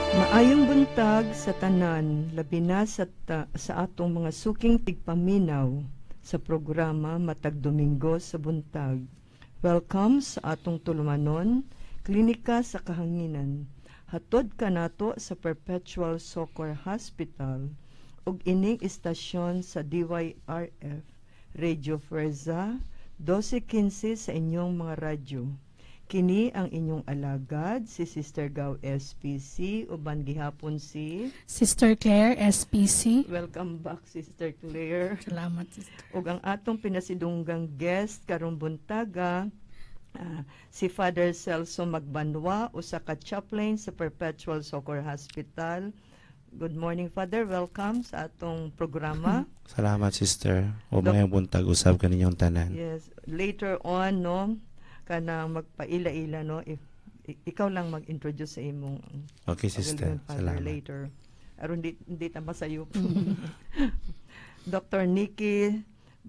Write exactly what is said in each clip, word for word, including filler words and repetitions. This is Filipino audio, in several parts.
Maayong buntag sa tanan, labi na sa, ta, sa atong mga suking tigpaminaw sa programa Matag Domingo sa Buntag. Welcome sa atong tulumanon, Klinika sa Kahanginan. Hatod ka nato sa Perpetual Succour Hospital ug ining istasyon sa D Y R F, Radio Fuerza, twelve fifteen sa inyong mga radyo. Kini ang inyong alagad, si Sister Gao S P C, uban gihapon si Sister Claire S P C. Welcome back, Sister Claire. Salamat, Sister. Ug ang atong pinasidunggang guest karong buntaga, uh, si Father Celso Magbanwa, usa ka chaplain sa Perpetual Succour Hospital. Good morning, Father. Welcome sa atong programa. Salamat, Sister. O mayang buntag, usab ka ninyong tanan. Yes. Later on, no, kanang magpaila-ila, no, if ikaw lang mag-introduce sa imong okay, Sister. Salamat. Later. Aron di di ta masayo. Doctor Nikki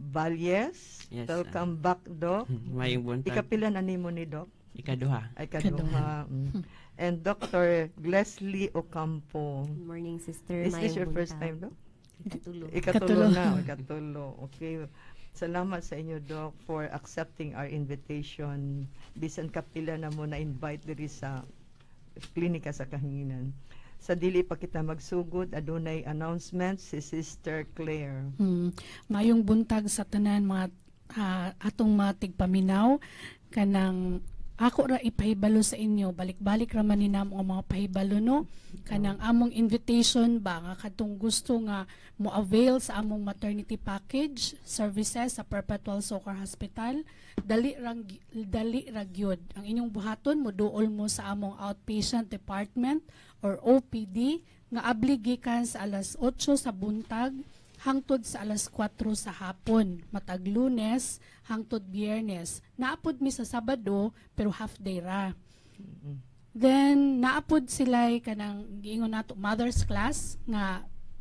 Valles. Yes, welcome uh, back, Doc. Mayong buntag. Ikapila na nimo ni Doc? Ikaduha. Ay kaduha. Mm. And Doctor Leslie Ocampo. Good morning, Sister. Is this your buntag. first time, Doc? Ikatulo. Ikatulo na. Ikatulo. Okay. Salamat sa inyo, Doc, for accepting our invitation. Bisan kapila na mo na-invite diri sa Klinika sa Kahanginan. Sa dili pa kita magsugod, adunay announcement si Sister Claire. Hmm. Mayong buntag sa tanan mga uh, atong mga tigpaminaw kanang ako ra ipahibalo sa inyo, balik-balik ra man ni namo ang mga pahibalo, no, kanang among invitation ba nga kadtong gusto nga mo avail sa among maternity package services sa Perpetual Succour Hospital, dali ra dali ra gyud ang inyong buhaton mo duol mo sa among outpatient department or O P D nga abli gikan sa alas otso sa buntag hangtod sa alas kwatro sa hapon, matag Lunes hangtod Biyernes. Naapod mi sa Sabado pero half day ra. Mm-hmm. Then naapod sila kanang giingon nato mother's class nga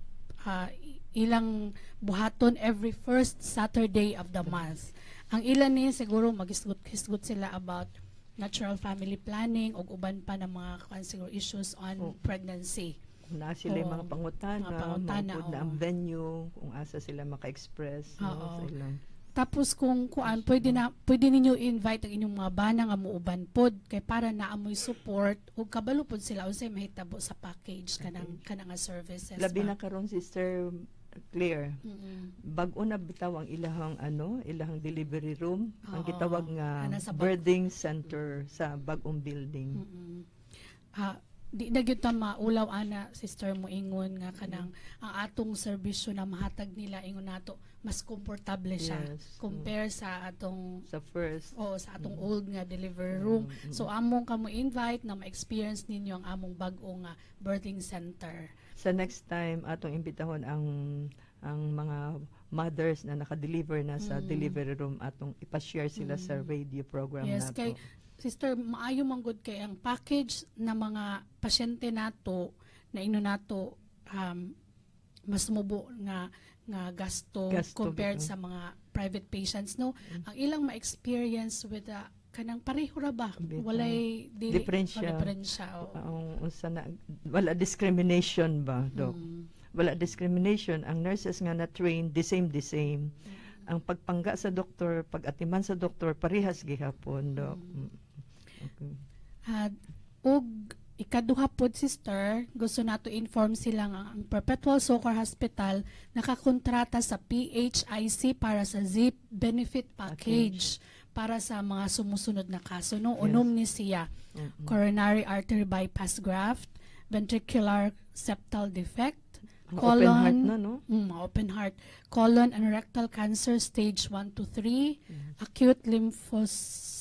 uh, ilang buhaton every first Saturday of the month. Ang ilan ni siguro magisgot-hisgot sila about natural family planning o uban pa ng mga siguro issues on oh. pregnancy. Na sila yung mga pangutana, mga pangutana na ang venue, kung asa sila maka-express. No, sa ilang. Tapos kung kuan, pwede, na, pwede ninyo invite ang inyong mga bana nga muuban pod, kay para naamoy support, o kabalo pod sila, unsay mahitabo sa package, kanang, okay. kanang services. Labi ba? Na karon Sister Claire, mm-hmm. bag-o na bitaw ang ilahang, ano, ilahang delivery room, oo, ang gitawag nga birthing center sa bagong building. Mm-hmm. uh, Di na gyud ta maulaw ana, Sister mo ingon nga kanang mm. ang atong serbisyo na mahatag nila ingon nato mas komportable siya, yes. compare mm. sa atong sa first o sa atong mm. old nga delivery room. Mm. So among kamo invite na ma-experience ninyo ang among bag-o nga birthing center. Sa next time atong imbitahon ang ang mga mothers na naka-deliver na sa mm. delivery room atong ipa-share sila mm. sa radio program yes, nato. Kay Sister, maayo man gud kay ang package na mga pasyente nato na ino nato um, mas mubo nga nga gasto, gasto compared bito. Sa mga private patients, no. Mm-hmm. Ang ilang ma-experience with uh, kanang pareho ra ba? Bito. Walay dili diferensya. Diferensya. Ang unsa na wala discrimination ba, Doc? Mm. Wala discrimination. Ang nurses nga na train the same the same. Mm. Ang pagpangga sa doktor, pag-atiman sa doktor parehas gihapon, Doc. Mm. Okay. Uh, ug ikaduha pod, Sister, gusto nato inform sila nga ang Perpetual Succour Hospital nakakontrata sa P H I C para sa Z I P benefit package, package para sa mga sumusunod na kaso, no. Yes. Unom ni siya mm-hmm. coronary artery bypass graft, ventricular septal defect, colon, open heart na, no? Mm, open heart, colon and rectal cancer stage one to three, mm-hmm. acute lymphocytic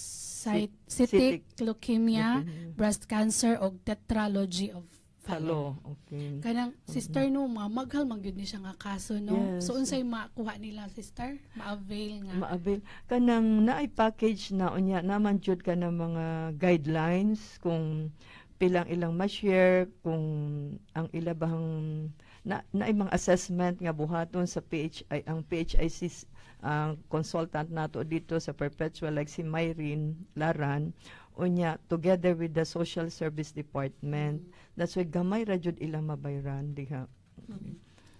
Cytic leukemia, leukemia, breast cancer o tetralogy of Fallot. Okay. Kanang mm-hmm. Sister, no, maghal man gyud ni siya nga kaso, no. Yes. So unsay makuha nila, Sister? Ma-avail nga. Ma-avail. Kanang naay package na unya naman jud ka ng mga guidelines kung pilang ilang ma-share, kung ang ilabang na naay mga assessment nga buhaton sa P H I ang P H I C ang uh, consultant nato dito sa Perpetual like si Myrene Laran unya together with the social service department. Mm. That's why gamay ra jud ilang mabayran diha. Mm.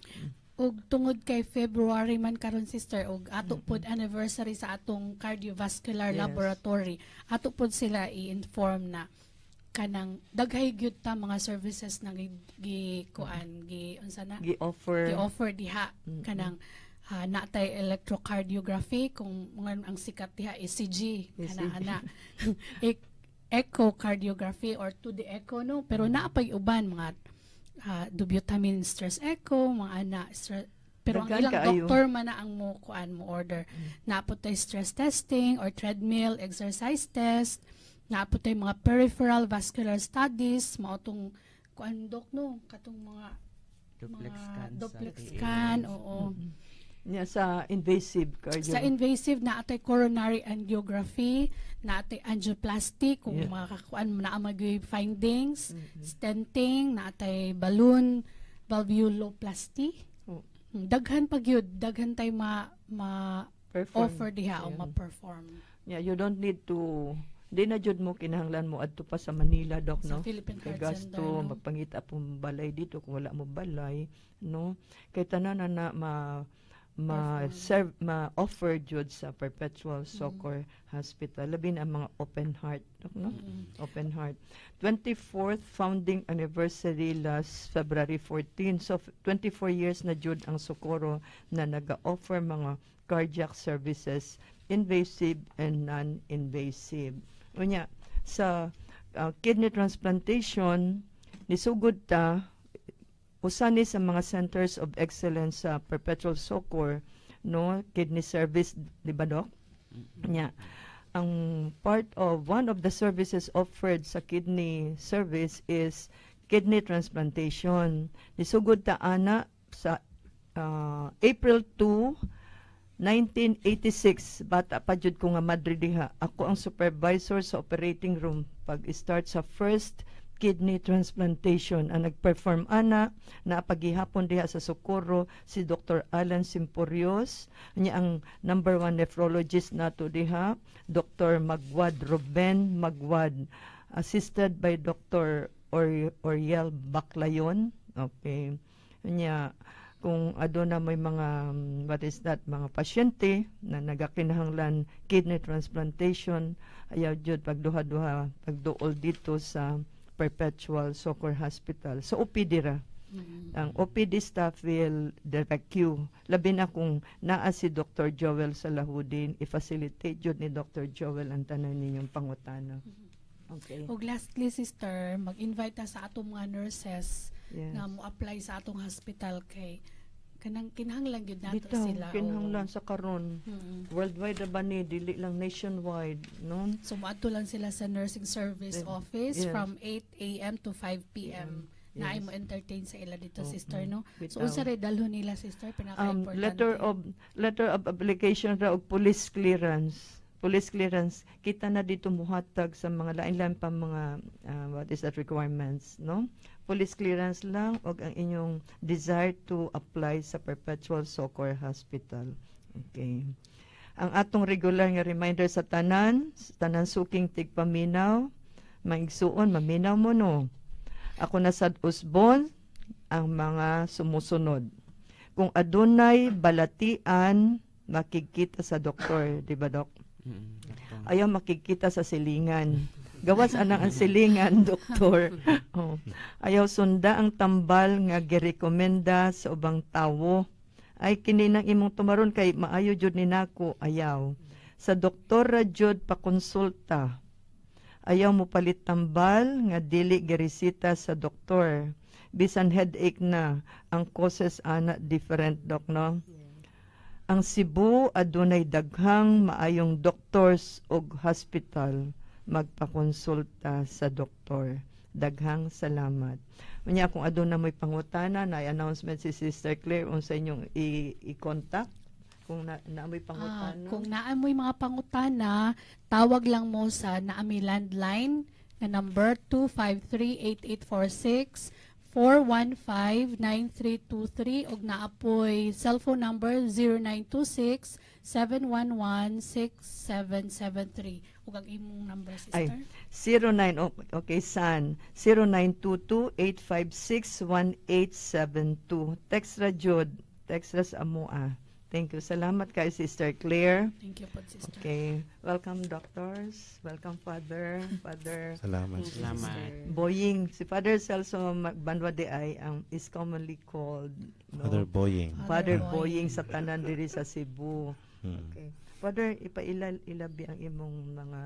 Og tungod kay February man karon sister og ato pod anniversary sa atong cardiovascular Yes. laboratory, ato pod sila i-inform na kanang daghay gyud ta mga services na gi, gi kuan gi unsa na Gi-offer. gi-offer diha Mm-mm. kanang uh, natay electrocardiography kung mga ang sikat diha E C G E C G. kana ana e- echocardiography or two D echo no pero naapay uban mga uh, dubutamin stress echo mga ana stre- pero ang Daghan ilang kaayo. doktor man na ang mo kuan mo order naapot tay stress testing or treadmill exercise test naapot tay mga peripheral vascular studies mao tong kuan dok no katong mga Duplex mga scan. sa duplex T A. scan oo. Nya sa invasive cardio. Sa invasive na atay coronary angiography, na atay angioplasty kung Yeah. makakuan mo na amagay findings, Mhm. stenting, na atay balloon valvuloplasty. Oh. Daghan pag yun, daghan tay ma, ma Perform. offer diha o Yeah. ma-perform Yeah, you don't need to di na jud mo kinahanglan mo adto pa sa Manila, Doc, sa no? Philippine Kay Heart Center. gasto, No? magpangita pong balay dito kung wala mo balay, no? Kay tanan na, na ma ma Perform. serve ma offer jud sa Perpetual Succour Hospital labi na ang mga open heart, Doc, no? Mm. Open heart. twenty-fourth founding anniversary last February fourteenth. So f- twenty-four years na jud ang Succour na naga-offer mga cardiac services, invasive and non-invasive. Unya sa uh, kidney transplantation nisugod ta usa ni sa mga centers of excellence sa Perpetual Succour, no, kidney service, di ba, Doc? Nya ang part of one of the services offered sa kidney service is kidney transplantation. Nisugod ta ana sa uh, April second, nineteen eighty-six, bata pa jud ko nga madre diha. Ako ang supervisor sa operating room pag start sa first kidney transplantation. Ang nag-perform ana na paghihapon diha sa Succour si Doctor Alan Simpurios, niya ang number one nephrologist nato diha, Doctor Magwad Ruben Magwad, assisted by Doctor Or Oriel Baclayon. Okay. Niya kung aduna may mga um, what is that mga pasyente na nagakinahanglan kidney transplantation, ayaw jud pagduha-duha pagduol dito sa Perpetual Succour Hospital. So O P D ra. Mm. Ang O P D staff will direct you. Labi na kung naa si Doctor Joel Salahudin, i-facilitate jud ni Doctor Joel ang tanan ninyong pangutana. Okay. Og lastly sister, mag-invite ta sa atong mga nurses Yes. na mo apply sa atong hospital kay kanang kinahanglan gyud nato Dito, sila. kinahanglan sa karon. Mm. Worldwide na ba ni? Dili lang nationwide, no? So maadto lang sila sa nursing service Then, office yes. from eight a.m. to five p.m. Yes. Na ay mo entertain sa ila dito Oh, sister mm. no. So Bitaw. unsa ray dalhon nila sister Um, pinaka-importante? letter of letter of application ra og police clearance. Police clearance kita na dito muhatag sa mga lain-lain pa mga uh, what is that requirements, no? Police clearance lang og ang inyong desire to apply sa Perpetual Succour Hospital. Okay. Ang atong regular nga reminder sa tanan, sa tanan suking tigpaminaw, maigsuon maminaw mo no. Ako na sad usbon ang mga sumusunod. Kung adunay balatian, makikita sa doktor, di ba, Dok? Mm, doktor. Ayaw makikita sa silingan. Gawas anang ang silingan, doktor. Oh. Ayaw sunda ang tambal nga girekomenda sa ubang tawo. Ay kini nang imong tumaron kay maayo jud ni nako, ayaw. Sa doktor ra jud pakonsulta. Ayaw mo palit tambal nga dili giresita sa doktor. Bisan headache na ang causes ana different, Dok, no? Ang Cebu adunay daghang maayong doctors ug hospital, magpakonsulta sa doktor. Daghang salamat. Unya kung aduna mo'y pangutana na announcement si Sister Claire unsa inyong i- i-contact kung na, na mo'y Ah, pangutana. kung naamoy mga pangutana, tawag lang mo sa naami landline na number two five three eight eight four six four one five, nine three two three ug naapoy cellphone number zero nine two six, seven one one, six seven seven three. Ug ang imong number, sister? Ay, zero nine, okay, San, zero nine two two, eight five six, one eight seven two. Text ra jud, text ra sa amoa. Thank you. Salamat kay Sister Claire. Thank you po, sister. Okay. Welcome, doctors. Welcome, Father. Father. Salamat. Salamat. Boying. Si Father Celso Banwa de ay ang is commonly called no, Father Boying. Father Father Boying Boying. sa tanan diri sa Cebu. Hmm. Okay. Father, ipailal ilabi ang imong mga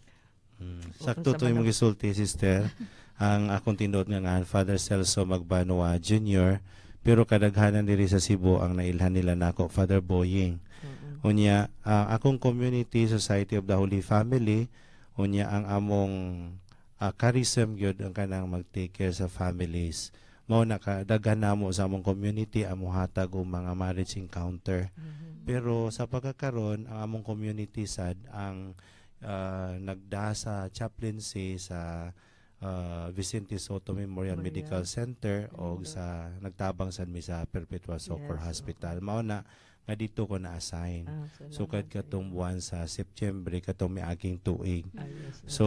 Hmm. O, Sakto unsa to man imong ang- gisulti, sister. Ang akong tindot nga nga Father Celso Magbanwa Junior pero kadaghanan diri sa Cebu ang nailhan nila nako Father Boying. mm, Unya ang akong community Society of the Holy Family unya ang among uh, charism gyud ang kanang mag-take care sa families. Mao na ka daghan namo sa among community amo hatag og mga marriage encounter. mhm. Pero sa pagkakaroon ang among community sad ang uh, nagda sa chaplaincy sa uh, Vicente Soto Memorial Memorial. Medical Center o Mhm. sa nagtabang sad mi sa Perpetual Succour Yes, Hospital. Mao na nga dito ko na-assign. Ah, salamat Sukad sa katong iyo. buwan sa September katong miaging tuig. Ah, yes, So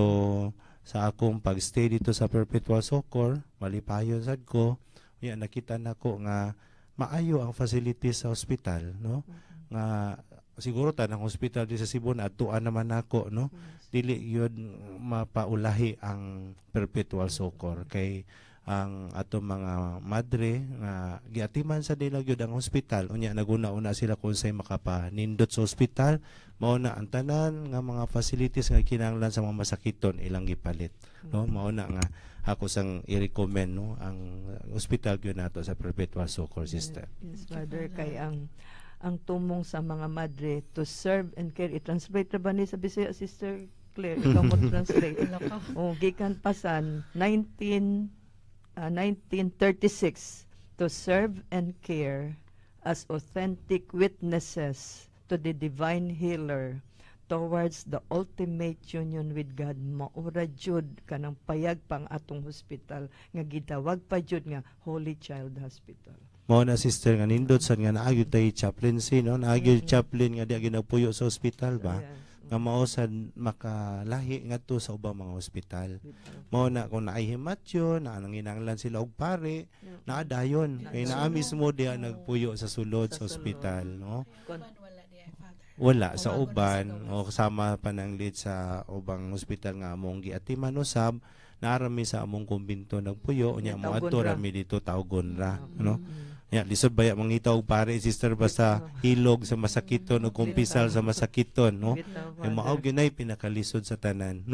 sa akong pagstay dito sa Perpetual Succour, malipayon sad ko, ya nakita nako nga maayo ang facilities sa ospital, no? Nga siguro tanang ospital di sa Cebu na atuan naman nako, no? Dili yun mapaulahi ang Perpetual Succour kay ang atong mga madre nga giatiman sa nila gyud ang ospital unya naguna-una sila kung say makapanindot sa ospital mao na ang tanan nga mga facilities nga kinahanglan sa mga masakiton ilang gipalit, no? Mao na nga ako sang i-recommend, no, ang ospital gyud nato sa Perpetual Succour, sister. Yes, Thank you, Father, Father. kay ang ang tumong sa mga madre to serve and care. I-translate na ba ni sa Bisaya, Sister Claire? Ikaw mo translate. Wala ka. O, gikan pasan, nineteen, ah, nineteen thirty-six, to serve and care as authentic witnesses to the divine healer towards the ultimate union with God. Maura jud kanang payag pang atong hospital nga gitawag pa jud nga Holy Child Hospital. Mao na, sister, nga nindot sad nga naagyo tay chaplaincy, no? Naagyo chaplain nga di ginagpuyo sa ospital ba? Yes. Nga mao sad makalahi ngadto sa ubang mga ospital. Mao na kung naihimat yun, na nanginanglan sila og pare, naadayon. Kay naa mismo diya nagpuyo sa sulod Sa sa ospital, no? Kon- Wala di ay, Father. Wala sa Wala uban sa o kasama pa ng lead sa ubang ospital nga among giatiman usab, naarami sa among kumbinto nagpuyo unya mo Tawgon adto ra. rami dito tawgon ra, no? Mm. Ya, lisod baya mangita og pare, sister, basta hilog sa masakiton o kumpisal sa masakiton, no? Bitaw, Ay mao Father. gyud pinakalisod sa tanan.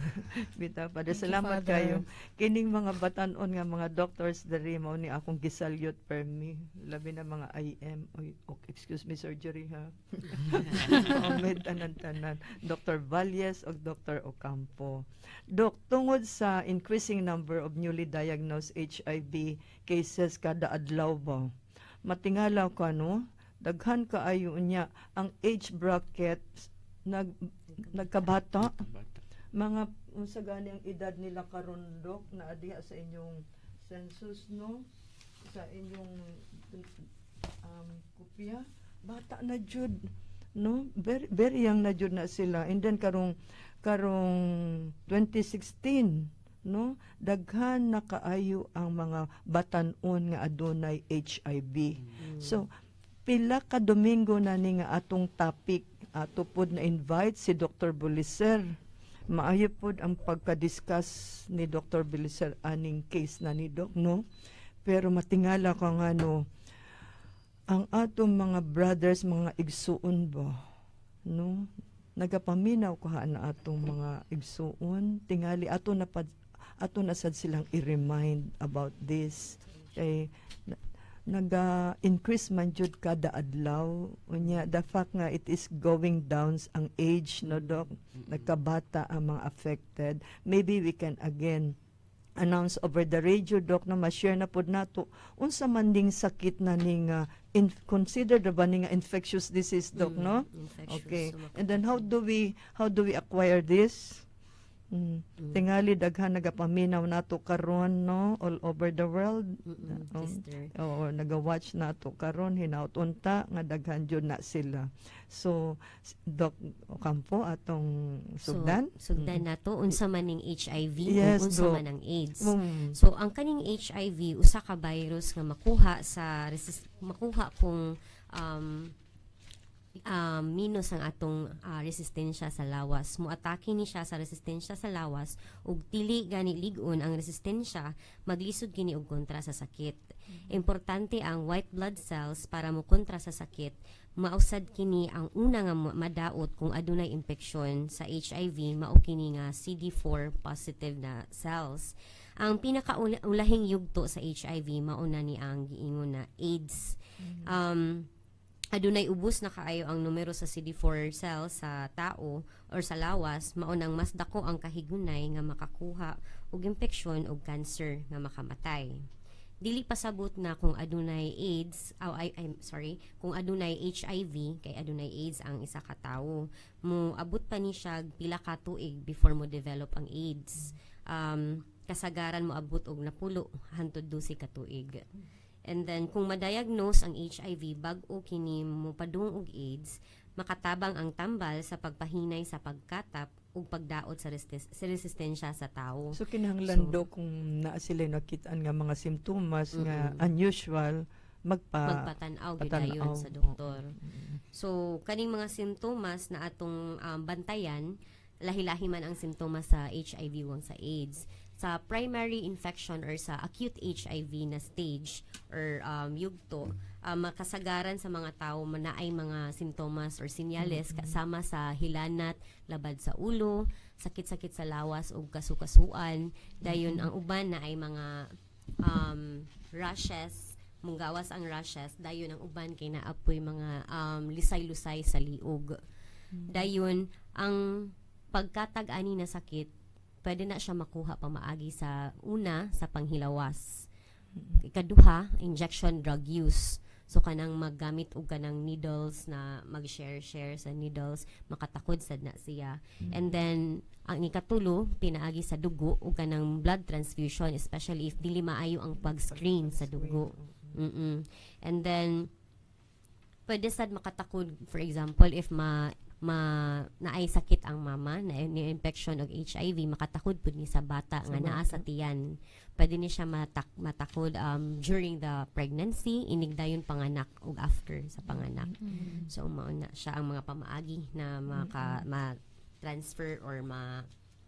Bitaw, Father. Thank you, Salamat Father. kayo. Kining mga batanon nga mga doctors diri mao ni akong gisalyot per me. Labi na mga I M. Oy, oh, excuse me, surgery ha. Ahmed tanan-tanan. Doctor Valles o Doctor Ocampo. Dok, tungod sa increasing number of newly diagnosed H I V cases kada adlaw ba, matingalaw ka, no? Daghan kaayo niya ang age bracket nag nagkabata. Mga unsa gani ang edad nila karon, Dok, na adiha sa inyong census, no? Sa inyong um, kopya, bata na jud, no? Very, very young na jud na sila. And then karong karong twenty sixteen, no, daghan na kaayo ang mga batan-on nga adunay H I V. So pila ka Domingo na ni nga atong topic, ato pod na invite si Doctor Buliser. Maayo pod ang pagka-discuss ni Doctor Buliser aning case na ni Doc, no? Pero matingala ka nga, no, ang atong mga brothers, mga igsuon ba, no? Nagapaminaw ko ha na atong mga igsuon, tingali ato na pad, ato na sad silang i-remind about this. Kay na, naga-increase man jud kada adlaw. Unya, the fact nga it is going down ang age, no, Doc? Nagkabata ang mga affected. Maybe we can again announce over the radio, Doc, na ma-share na pod nato unsa man ding sakit na ning uh, in, consider the ba ning infectious disease, Doc, no? Okay. And then how do we how do we acquire this? Mm. Mm. Tingali daghan nagapaminaw nato karon no all over the world. Mm-mm, Um, sister. Oo, naga-watch nato karon hinaut unta nga daghan jud na sila. So s- Doc Ocampo atong sugdan. So, sugdan na to, unsa man ning H I V Yes, o unsa Doc. man ang AIDS. Mm. So, ang kaning H I V, usa ka virus nga makuha sa, resist- makuha kung um, um, minus ang atong ah, resistensya sa lawas. Muatake ni siya sa resistensya sa lawas ug dili gani lig-on ang resistensya, maglisod kini og kontra sa sakit. Importante ang white blood cells para mo kontra sa sakit. Mausad kini ang una nga ma- madaot kung adunay impeksyon sa H I V, mao kini nga C D four positive na cells. Ang pinakaulahing yugto sa H I V mauna ni ang giingon na AIDS. Um, adunay ubos na kaayo ang numero sa C D four cells sa tao or sa lawas, maunang mas dako ang kahigunay nga makakuha og impeksyon og cancer nga makamatay. Dili pasabot na kung adunay AIDS, oh, I, I'm sorry, kung adunay H I V kay adunay AIDS ang isa ka tawo. Mo abot pa ni siya pila ka tuig before mo develop ang AIDS. Um, kasagaran mo abot og napulo hangtod dusi ka tuig. And then, kung ma-diagnose ang H I V bag-o kini mopadung og AIDS, makatabang ang tambal sa pagpahinay sa pagkatap ug pagdaot sa, resist- sa resistensya sa tao. So kinahanglan do kung naa sila nakitaan nga mga simptomas nga Mm-mm. unusual magpa Magpatanaw gyud patanaw. dayon sa doktor. So, kaning mga simptomas na atong um, bantayan, lahi-lahi man ang simptomas sa H I V o sa AIDS. Sa primary infection or sa acute H I V na stage or um, yugto, um, makasagaran sa mga tao na ay mga simptomas or sinyales kasama sa hilanat, labad sa ulo, sakit-sakit sa lawas o kasukasuan. Dayon ang uban na ay mga um, rashes, munggawas ang rashes, dayon ang uban kay naapoy mga um, lisay-lusay sa liog. Dayon ang pagkatag-ani na sakit, pwede na siya makuha pamaagi sa una sa panghilawas. Ikaduha, injection drug use. So kanang maggamit og kanang needles na mag-share-share sa needles, makatakod sad na siya. And then ang ikatulo, pinaagi sa dugo o kanang blood transfusion, especially if dili maayo ang pag-screen sa dugo. Mm-mm. And then pwede sad makatakod, for example, if ma ma naay sakit ang mama na ni infection og H I V, makatakod pud ni sa bata nga naa sa tiyan. Pwede ni siya matak matakod um, during the pregnancy, inig dayon panganak ug after sa panganak. Mm. So mao na siya ang mga pamaagi na maka ma-transfer or ma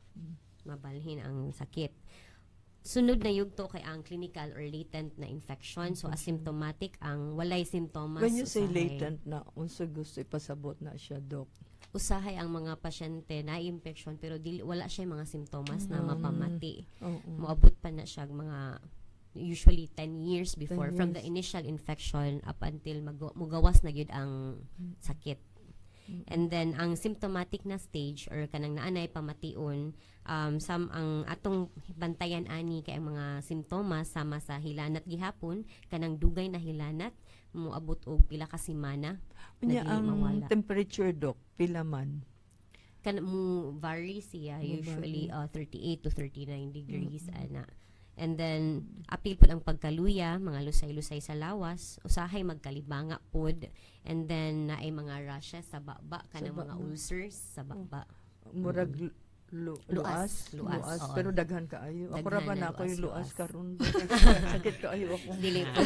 mabalhin ang sakit. Sunod na yugto kay ang clinical or latent na infection. So asymptomatic ang walay simptomas. When you say usahay. latent na unsa gusto ipasabot na siya, Doc? Usahay ang mga pasyente na infection pero dili wala siya mga simptomas na Mm. mapamati. Oo. Moabot pa na siya mga usually ten years before ten from the years. initial infection up until mag- mugawas na gyud ang sakit. And then ang symptomatic na stage or kanang naanay pamation, um sam ang atong bantayan ani kay ang mga simptomas sama sa hilanat gihapon, kanang dugay na hilanat moabot og pila ka semana Unya na dili ang mawala. temperature, Doc, pila man? Kan mo vary siya Mo usually vary. uh, thirty-eight to thirty-nine degrees ana. And then apil pud ang pagkaluya, mga lusay-lusay sa lawas, usahay magkalibanga pod, and then naay mga rashes sa baba kanang Sa mga baba. ulcers sa baba. Murag lu- lu- luas, Luas, luas, luas, oo. pero daghan kaayo. Ako ra Daghan ba na na ako yung luas, luas luas. karon. Sakit kaayo ako. Dili po.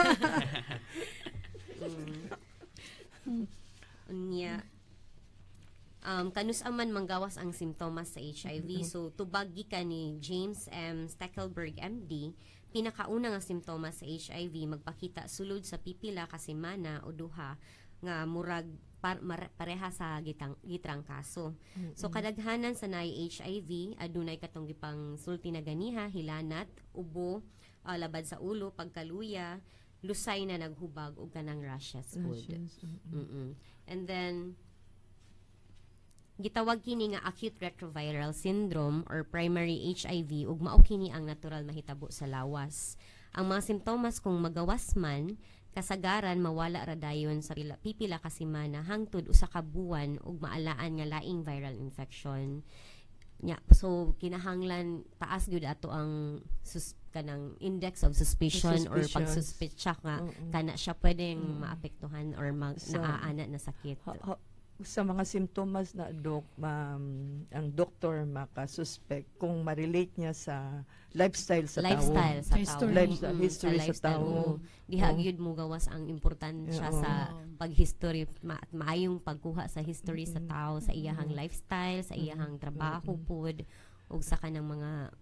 Mm. Unya, um, kanus-aman manggawas ang simptomas sa H I V. So, tubag gikan ni James M. Steckelberg, M D, pinakauna nga simptomas sa H I V, magpakita sulod sa pipila ka semana o duha nga murag par, mar, pareha sa gitang, gitrang kaso. So, kadaghanan sa naay H I V, adunay katong gipang sulti na ganiha, hilanat, ubo, uh, labad sa ulo, pagkaluya, lusay na naghubag o kanang rashes pod. Rashes, mm. Mm-mm. And then, gitawag kini nga acute retroviral syndrome or primary H I V ug mao kini ang natural mahitabo sa lawas. Ang mga simptomas kung magawas man, kasagaran mawala ra dayon sa pila, pipila ka semana hangtod usa ka buwan ug maalaan nga laing viral infection. nya so kinahanglan taas gyud ato ang sus kanang index of suspicion or Suspicions. pagsuspetsa nga Oo. kana siya pwedeng Mm. maapektuhan or mag Sa- naaana na sakit. Ha- ha- sa mga simptomas na dok, um, ang doktor makasuspect kung ma-relate niya sa lifestyle sa lifestyle tao. sa History. tao. Lifestyle, Mm, history sa lifestyle, tao. oo. Diha Oo. gyud mo gawas ang importansya Oo. sa paghistory ma- at maayong pagkuha sa history sa tao, sa iyahang lifestyle, sa iyahang trabaho pud ug sa kanang mga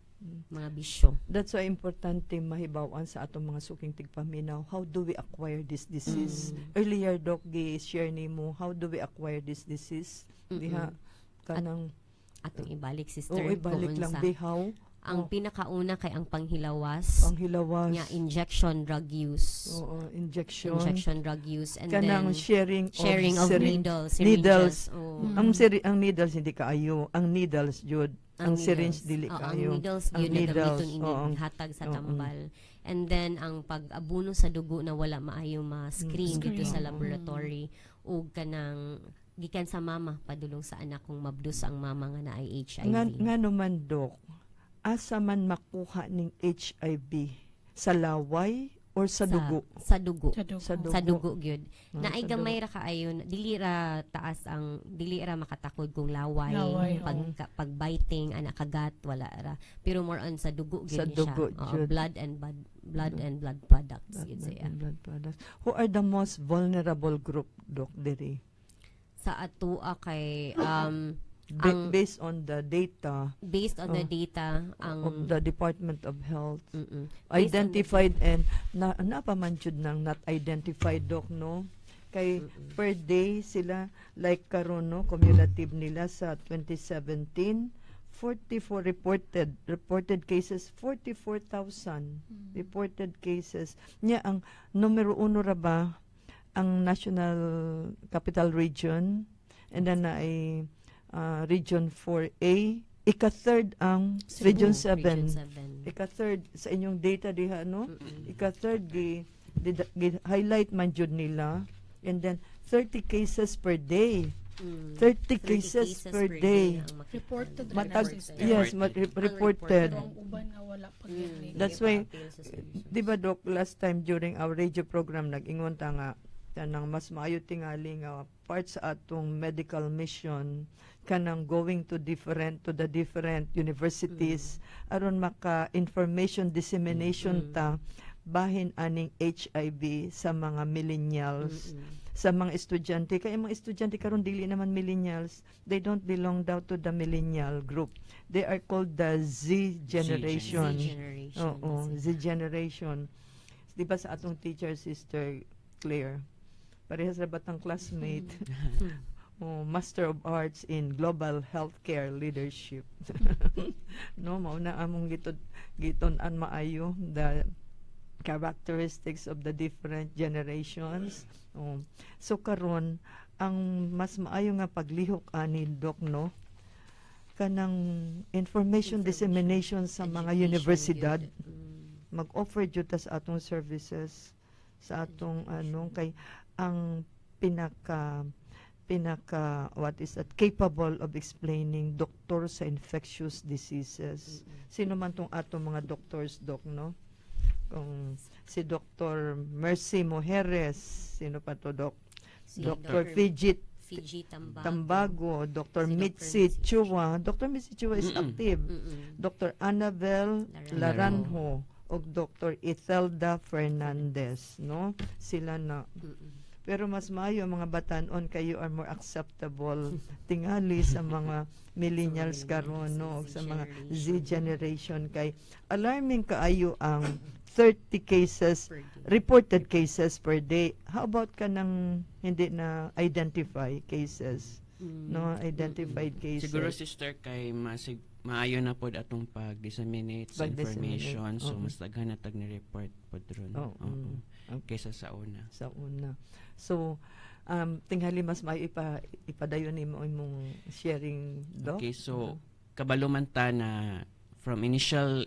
mga bisyo. That's why importante mahibaw-an sa atong mga suking tigpaminaw. How do we acquire this disease? Earlier, Doc, gi-share ni mo, how do we acquire this disease? Diha, kanang, Atong ibalik o sister ibalik kung lang, unsa. bihaw, Ang pinakauna kay ang panghilawas, ang hilawas, nya injection drug use. oo, injection, Injection drug use and kanang then sharing, sharing of, syring- needles, needles. syringes. Oo. Mm. Ang seri- ang needles hindi kaayo, ang needles jud, ang, needles. syringe dili Oo, kaayo. ang needles Ang yun na needles, gamiton ini oo. hatag sa Oo. tambal. And then ang pag-abuno sa dugo na wala maayo ma-screen Mm, dito screen. sa Oo. laboratory ug kanang gikan sa mama padulong sa anak kung mabdus ang mama nga na ay H I V. Nga, nga naman, Dok, asa man makuha ning H I V? Sa laway or sa, dugo? Sa dugo. Sa dugo. Sa dugo. Sa dugo gyud. Ah, Na ay sa gamay ra kaayon, dili ra taas ang dili ra makatakod kung laway, Laway, pag oo. ka- pag biting ana kagat wala ra. Pero more on sa dugo gyud Sa ni dugo, siya. Oo, jud. blood and blood blood and blood products Blood, gyud blood, siya. and blood products. Who are the most vulnerable group, Doc, diri? Sa atoa kay um Ba- Ang- based on the data based on the Oh. data ang of the Department of Health, mm-mm. Based on the- identified and na napamanchud nang not identified, Doc, no? Kay Mm-mm. per day sila, like karon, no, cumulative nila sa twenty seventeen, forty-four reported reported cases, forty-four thousand reported cases. Nya ang numero uno ra ba ang National Capital Region, and then na ay uh, Region four A, ika-third ang Cebu. Region seven. Region seven. Ika-third sa inyong data diha, no? Mm-mm. Ika-third gi, di, gi highlight man jud nila, and then thirty cases per day. Mm. thirty, thirty cases, per day. ang makita. Reported ra Matag, na sister. yes, mat- re- Ang reported. Pero ang uban nga wala pa Mm. gyud. That's Hindi why, pa-appeal sa services. di ba, Doc, last time during our radio program, nag-ingon ta nga, tanang mas maayo tingali nga part sa atong medical mission kanang going to different to the different universities aron maka information dissemination Mm. ta bahin aning H I V sa mga millennials, Mm-mm. sa mga estudyante. Kaya mga estudyante karon dili naman millennials, they don't belong daw to the millennial group, they are called the Z generation. Z generation. Oo, Z generation. Di ba sa atong teacher, Sister Claire, parehas ra batang classmate, oh, Master of Arts in Global Healthcare Leadership. No, mao na among gitud giton-an maayo the characteristics of the different generations. Oh. So karon ang mas maayo nga paglihok ani, Doc, no, kanang information, dissemination sa mga Education, universidad, yun. Mm. mag-offer jud ta sa atong services sa atong anong kay ang pinaka pinaka what is that capable of explaining doktor sa infectious diseases. Sino man tong atong mga doctors, Doc, no? Kung si Doctor Mercy Mojeres, sino pa to, Doc? Si Doctor Fijit Fiji Tambago. Tambago, Doctor Si Mitzi Doctor Mitzi Chua. Doctor Mitzi Chua is Mm-mm. active. Mm-mm. Doctor Annabel Laranjo. Laranjo o Doctor Imelda Fernandez, no? Sila na. Mm-mm. Pero mas maayo ang mga batanon kayo are more acceptable tingali sa mga millennials karon, no, ug sa mga Z generation kay alarming kaayo ang thirty cases Per day. reported cases per day. How about kanang hindi na identify cases, Mm. no, identified cases? Siguro sister kay masig maayo na pod atong pag-disseminate sa Pag-disseminate, information, so oo. mas daghan na tag ni-report pod ron. Oo. Oo. Mm. Kaysa sa una. Sa una. So um tinghali mas maayo ipa ipadayon nimo imong sharing, Doc. Okay, so kabalo man ta na from initial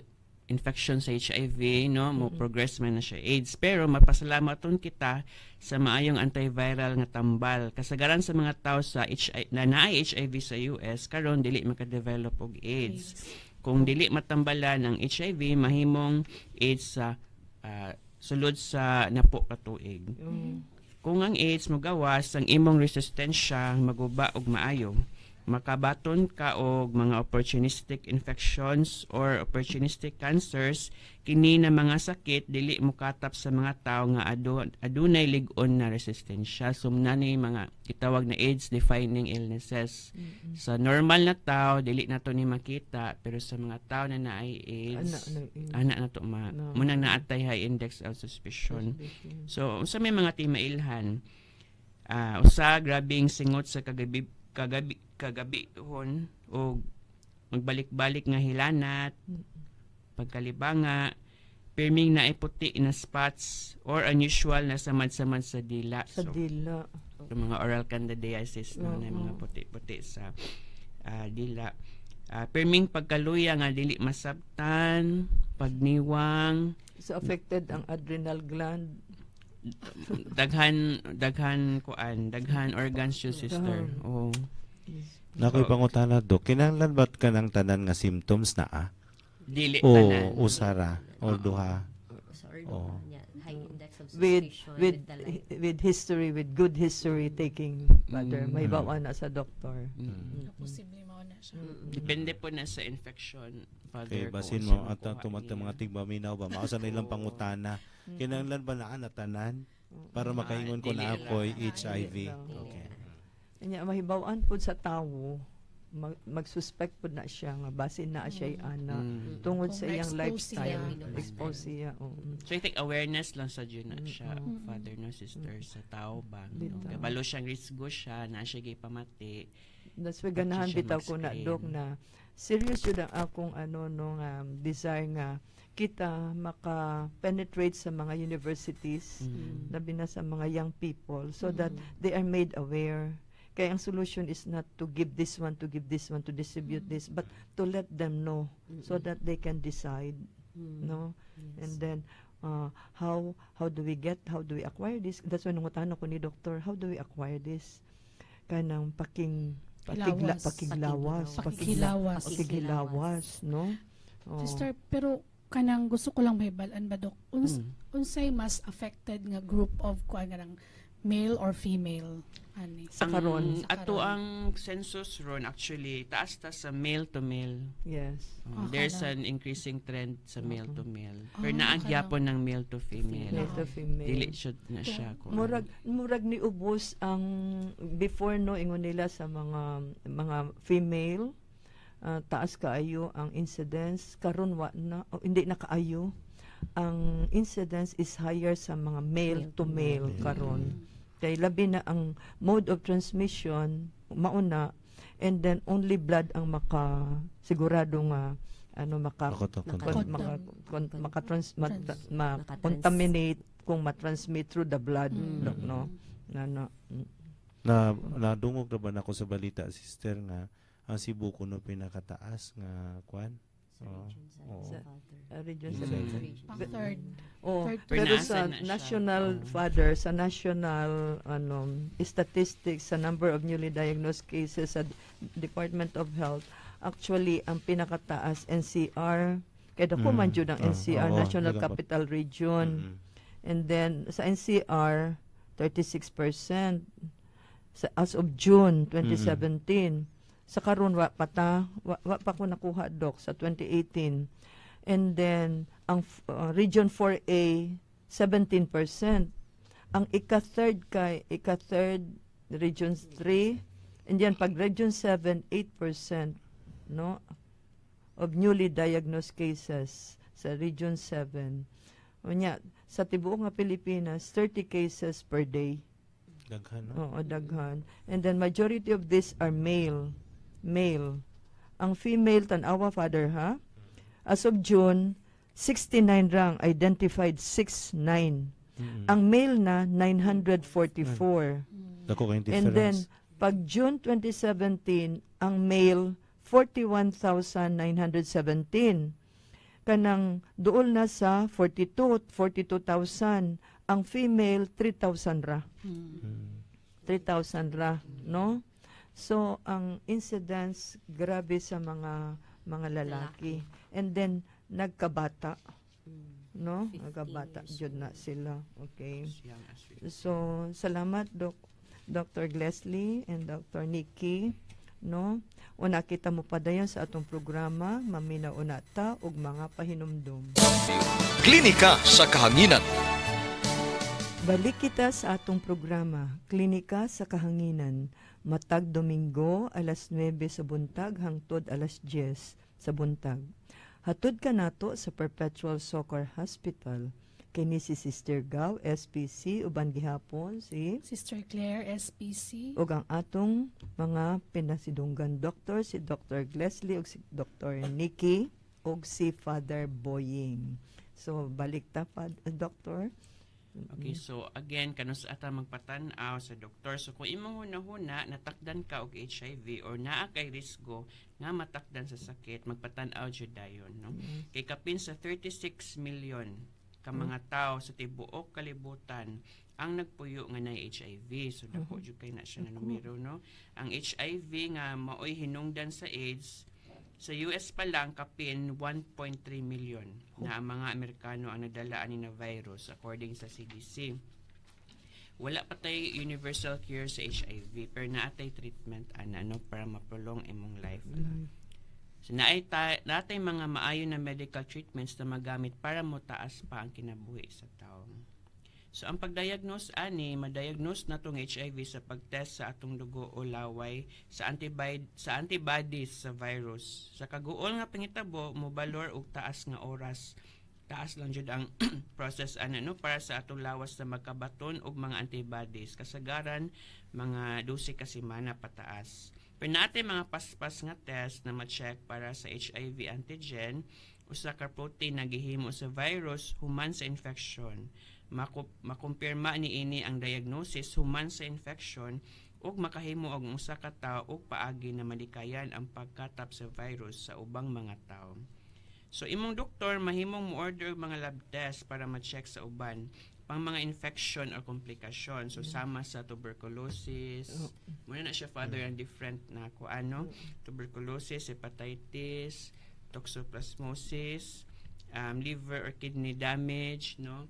infection sa H I V, no, mo progress man na siya AIDS. Pero mapasalamatun kita sa maayong antiviral nga tambal. Kasagaran sa mga tao sa H I V na naay H I V sa U S karon dili makadevelop og AIDS. Kung dili matambalan ang H I V, mahimong AIDS sa uh, sulod sa napo ka tuig. Mm. Kung ang AIDS mogawas, ang imong resistensya maguba og maayo. Makabaton ka og mga opportunistic infections or opportunistic cancers, kini na mga sakit dili mukatap sa mga tao nga adu adunay lig-on na resistensya. Sumna ni mga itawag na AIDS defining illnesses. Mm-hmm. Sa normal na tao dili nato ni makita, pero sa mga tao na naay AIDS ana na to ma no. Munang naatay high index of suspicion. So unsa may mga timailhan, uh, usa grabing singot sa kagabi kagabi kagabihon o magbalik-balik nga hilanat, pagkalibanga, pirming na puti na spots or unusual na samad-samad sa dila. Sa so, dila. Yung mga oral candidiasis no, uh-huh. na mga puti-puti sa uh, dila. Uh, pirming pagkaluya nga dili masabtan, pagniwang. So affected ang adrenal gland. daghan daghan kuan, daghan organs your sister. Oh. Nakoy pangutana do, kinahanglan ba't ka ng tanan nga symptoms na ah? Dili o tanan. usara o duha. Oh. High index of with suspicion with with, with history, with good history taking mother, Mm. may bawaan na sa doktor. Mm. Posible mao na siya. Depende po na sa infection, Okay, father. basin mo at ang tumatang mga tigbaminaw ba mao sa nilang pangutana. Kinahanglan ba naa na tanan para makaingon ko na ako'y H I V? Okay. Nya mahibawaan pud sa tawo, mag, mag-suspect pud na siya nga basin na siya ana Mm. tungod Kung sa iyang na-expose lifestyle, siya. expose siya. Oh. So I think awareness lang sa dyan na siya, Mm. father no sister, sa tao ba. Bitaw. No? Kabalo siyang risgo siya, na siya gay pamati. That's why ganahan Pati siya bitaw ko na mag-screen. dok na serious yun ang akong ano no nga desire nga kita maka-penetrate sa mga universities, Mm. labi na sa mga young people, so that they are made aware. Kaya ang solution is not to give this one, to give this one, to distribute this, but to let them know so that they can decide, no? And then, uh, how how do we get, how do we acquire this? That's why nangutan ako ni Doctor, how do we acquire this? Kanang paking, pakigla, Lawas. pakiglawas, Pakikilawas. pakikilawas, no? Oh. Sister, pero kanang gusto ko lang mahibalaan ba dok? Uns, Mm. unsay mas affected nga group of kuan nga nang male or female ani? Sa karon. Sa Ato karon. ang census ron actually taas ta sa male to male. Yes. Uh, Ah, there's kala. an increasing trend sa male to male. Ah, Pero naagyapon ng male to Male female. to female. Dili should na siya ko. Murag murag ni ubos ang before no ingon nila sa mga mga female, ah, taas kaayo ang incidence karon wa na o, hindi na kaayo. Ang incidence is higher sa mga male to male karon. Kay labi na ang mode of transmission mauna, and then only blood ang maka sigurado nga ano maka Ako to, Maka- kontra- kon- maka kon- maka trans ma, Trans- ma- makatrans- contaminate kung ma-transmit through the blood, Mm. dok, no na no mm. na nadungog na ba nako sa balita sister nga ang Cebu kuno pinakataas nga kwan. Oo. Oo. Uh, region Mm. seven. Pang third. Oh, Third pero Pero sa nasa na siya. national Oo. father, sa national ano statistics sa number of newly diagnosed cases sa Department of Health, actually ang pinakataas N C R, kaya dako Mm. man jud ang Ah, N C R, oo, National dapat. Capital Region. Mm-mm. And then sa N C R thirty-six percent sa as of June twenty seventeen. Sa karon wa pata wa, wa pa ko nakuha dok sa twenty eighteen. And then ang f- uh, Region four A seventeen percent. Ang ika-third kay ika-third Region three, and yan pag Region seven eight percent no of newly diagnosed cases sa Region seven. Unya sa tibuok nga Pilipinas thirty cases per day. Daghan no? Oo, daghan. And then majority of these are male. Male. Ang female tan-awa father ha. As of June, sixty-nine rang identified sixty-nine. Mm-mm. Ang male na nine hundred forty-four. Dako kayong difference. And then pag June twenty seventeen, ang male forty-one thousand nine hundred seventeen. kanang duol na sa forty-two thousand, ang female three thousand ra. Mm. three thousand ra, no? So ang incidence grabe sa mga mga lalaki. And then nagkabata, no? Nagkabata jud na sila. Okay. Young as we- So salamat Doc Doctor Leslie and Doctor Nikki, no? Una kita mo padayon sa atong programa, maminaw una ta og mga pahinumdom. Klinika sa Kahanginan. Balik kita sa atong programa, Klinika sa Kahanginan, matag Domingo, alas nuwebe sa buntag hangtod alas diyes sa buntag. Hatod ka nato sa Perpetual Succour Hospital. Kini si Sister Gaw, S P C, uban gihapon si Sister Claire, S P C. ug ang atong mga pinasidunggan doktor, si Doctor Leslie ug si Doctor Nikki ug si Father Boying. So balik ta pa, Doctor. Okay, so again, kanus ata magpatan-aw sa doktor. So kung imong hunahuna natakdan ka og H I V or naa kay risgo nga matakdan sa sakit, magpatan-aw jud dayon, no? Kay kapin sa thirty-six million ka mga tao sa tibuok kalibutan ang nagpuyo nga nay H I V. So dako jud kay na siya na numero, no? Ang H I V nga maoy hinungdan sa AIDS sa U S pa lang kapin one point three million na ang mga Amerikano ang nadala ani na virus according sa C D C. Wala pa tay universal cure sa H I V pero naatay treatment ana, no, para maprolong imong life. So naay ta, natay mga maayo na medical treatments na magamit para motaas pa ang kinabuhi sa tao. So ang pagdiagnose ani, madiagnose natong H I V sa pagtest sa atong dugo o laway sa antibody sa antibodies sa virus. Sa kaguol nga pangitabo, mobalor og taas nga oras. Taas lang jud ang process ana, no, para sa atong lawas na magkabaton og mga antibodies. Kasagaran mga twelve ka semana pataas. Pero natin mga paspas nga test na ma-check para sa H I V antigen, usa ka protein na gihimo sa virus human sa infection. Maku- makumpirma ni ini ang diagnosis human sa infection ug makahimo og usa ka tawo og paagi na malikayan ang pagkatap sa virus sa ubang mga tawo. So imong doktor mahimong mo-order og mga lab test para ma-check sa uban pang mga infection or komplikasyon. So sama sa tuberculosis, muna na siya father ang different na ko ano, tuberculosis, hepatitis, toxoplasmosis, um, liver or kidney damage, no?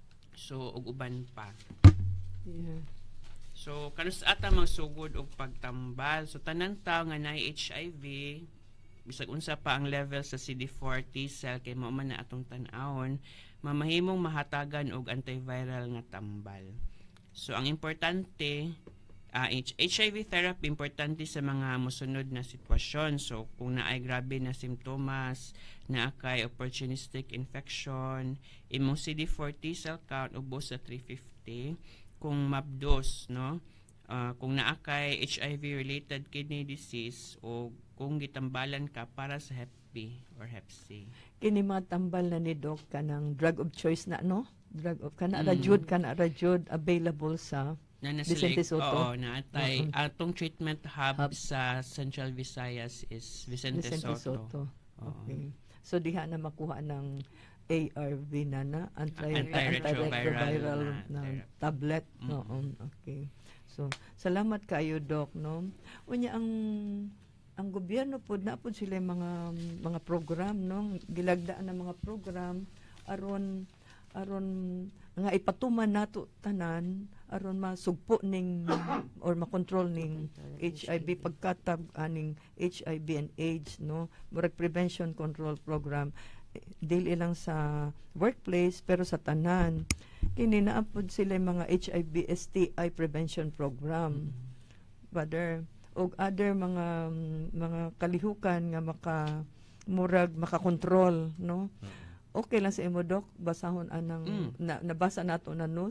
So ug uban pa. Yeah. So kanus ata mang sugod og pagtambal. So tanan tawo nga naay H I V, bisag unsa pa ang level sa C D four T cell kay mao man na atong tan-awon, mamahimong mahatagan og antiviral nga tambal. So ang importante, uh, H I V therapy importante sa mga mosunod na sitwasyon. So kung naay grabe na simptomas, naa kay opportunistic infection, imong C D four T cell count ubos sa three fifty, kung mabdos, no? Uh, kung naa kay H I V related kidney disease o kung gitambalan ka para sa Hep B or Hep C. Kini mga tambal na ni Doc kanang drug of choice na, no? Drug of kana ra Mm. jud kana ra jud available sa Na na Vicente sila- Soto. Oo, naatay. Oo. Atong treatment hub, Hub. sa Central Visayas is Vicente, Vicente Soto. Soto. Oo. Okay. So diha na makuha ng A R V na na anti Antiretroviral antiretroviral na na therapy. tablet. Mm. Oo, okay. So salamat kayo Doc, no. Unya ang ang gobyerno pod na pod sila mga mga program, no, gilagdaan ng mga program aron aron nga ipatuman nato tanan aron masugpo ning or makontrol ning H I V pagkatab aning H I V and AIDS, no, murag prevention control program dili lang sa workplace pero sa tanan kini naapod sila mga H I V S T I prevention program, brother, og other mga mga kalihukan nga maka murag makakontrol, no. Okay lang sa imo Doc basahon anang Mm. na, nabasa nato na news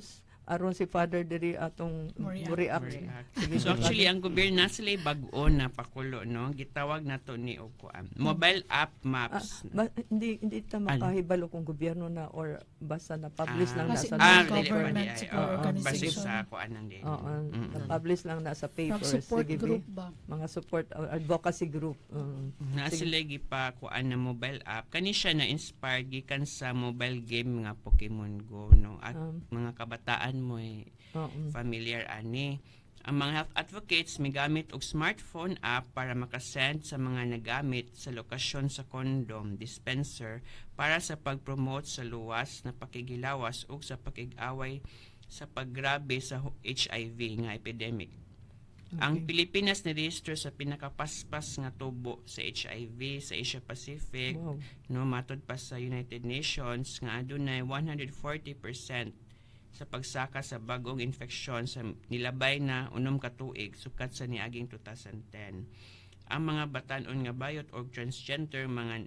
aron si Father diri atong Mo-react. mo-react. Mo-react. Sige, So Father. actually ang gobyerno na sila bago na pakulo no gitawag nato ni og kuan mobile app Ah, maps. ba, hindi hindi ta Ano? makahibalo kung gobyerno na or basta na publish lang na Kasi sa ah, non-government dili pa, siguro oo, organization. base sa kuan nang din. Oo, Mm-mm. na-publish lang na sa papers. Pag-support Sige, group Bi. ba? Mga support or advocacy group. Uh, Na Sige. sila gipa kuan na mobile app kani siya na inspired gikan sa mobile game nga Pokemon Go no at Um, mga kabataan mo eh, oo. familiar ani. Ang mga health advocates may gamit og smartphone app para makasend sa mga nagamit sa lokasyon sa condom dispenser para sa pag-promote sa luwas na pakigilawas ug sa pakig-away sa paggrabe sa H I V nga epidemic. Ang Pilipinas ni-register sa pinakapaspas nga tubo sa H I V sa Asia Pacific Wow. no matod pa sa United Nations nga adunay one hundred forty percent sa pagsaka sa bagong infeksyon sa nilabay na unom ka tuig sukat sa niaging two thousand ten. Ang mga batan-on nga bayot o transgender mga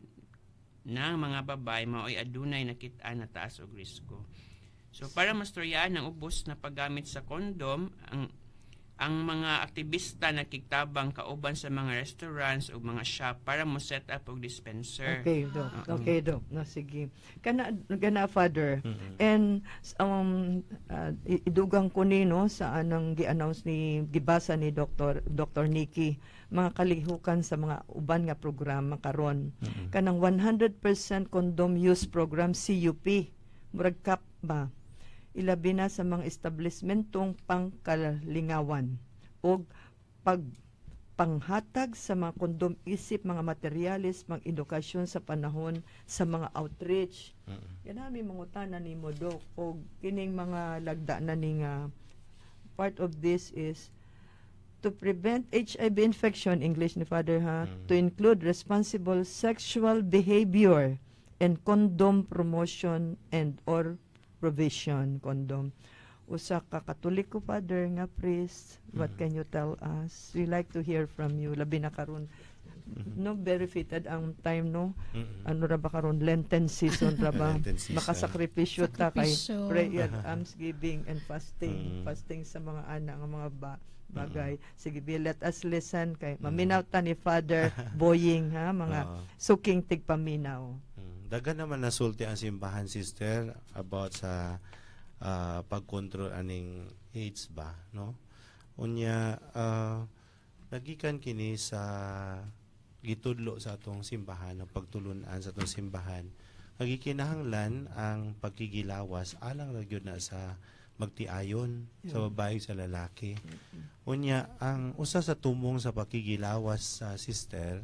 na mga babay mao'y adunay nakit-an na taas og risko. So para mastoryaan ang ubos na paggamit sa kondom, ang ang mga aktivista nakiktabang kauban sa mga restaurants o mga shop para mo set up og dispenser. Okay, Doc. Oo. Okay, Doc. No, sige. Kana, gana, Father. Mhm. And um, uh, i- idugang ko ni, no, sa anang gi-announce ni, gibasa ni Doctor Doctor Nikki, mga kalihukan sa mga uban nga programa karon. Mhm. Kanang one hundred percent condom use program, C U P. Murag kap ba? Ilabi na sa mga establishmentong pangkalingawan o pag panghatag sa mga kondom isip mga materyales pang edukasyon sa panahon sa mga outreach. Mhm. Yan namin mangutana ni mo, Doc, o kining mga lagda na ni nga part of this is to prevent H I V infection, English ni Father ha, Mm. to include responsible sexual behavior and condom promotion and or provision condom. Usa ka Katoliko, Father, nga priest, what Mm. can you tell us? We like to hear from you, labi na karon. Mhm. No, very fitted ang time, no? Mhm. Ano ra ba karon, Lenten season ra ba? Lenten season. Makasakripisyo ta kay Sakripisyo. prayer, almsgiving and fasting. Mm. Fasting sa mga anak, nga mga ba bagay. Sige, Bi, let us listen kay maminaw ta ni Father Boying, ha, mga Oo. suking tigpaminaw. Mm. Dagan naman nasulti ang simbahan, sister, about sa ah, pagkontrol aning AIDS ba, no? Unya uh, nagikan kini sa gitudlo sa atong simbahan, ang pagtulunan sa atong simbahan. Nagikinahanglan ang pagkigilawas alang ra gyud na sa magtiayon sa babae sa lalaki. Unya ang usa sa tumong sa pagkigilawas sa sister